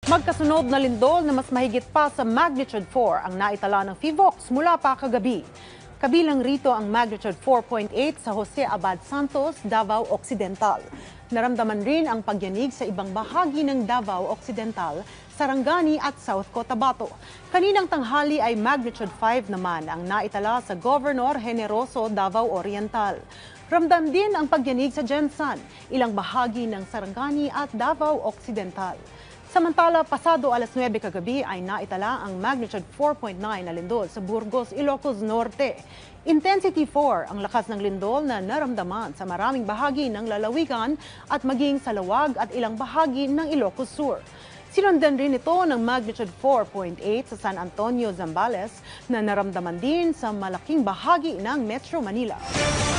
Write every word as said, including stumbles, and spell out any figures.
Magkasunod na lindol na mas mahigit pa sa magnitude four ang naitala ng PHIVOLCS mula pa kagabi. Kabilang rito ang magnitude four point eight sa Jose Abad Santos, Davao Occidental. Naramdaman rin ang pagyanig sa ibang bahagi ng Davao Occidental, Sarangani at South Cotabato. Kaninang tanghali ay magnitude five naman ang naitala sa Governor Generoso, Davao Oriental. Ramdam din ang pagyanig sa Gensan, ilang bahagi ng Sarangani at Davao Occidental. Samantala, pasado alas nuwebe kagabi ay naitala ang magnitude four point nine na lindol sa Burgos, Ilocos Norte. Intensity four ang lakas ng lindol na naramdaman sa maraming bahagi ng lalawigan at maging sa Lawag at ilang bahagi ng Ilocos Sur. Sinundan rin ito ng magnitude four point eight sa San Antonio, Zambales na naramdaman din sa malaking bahagi ng Metro Manila.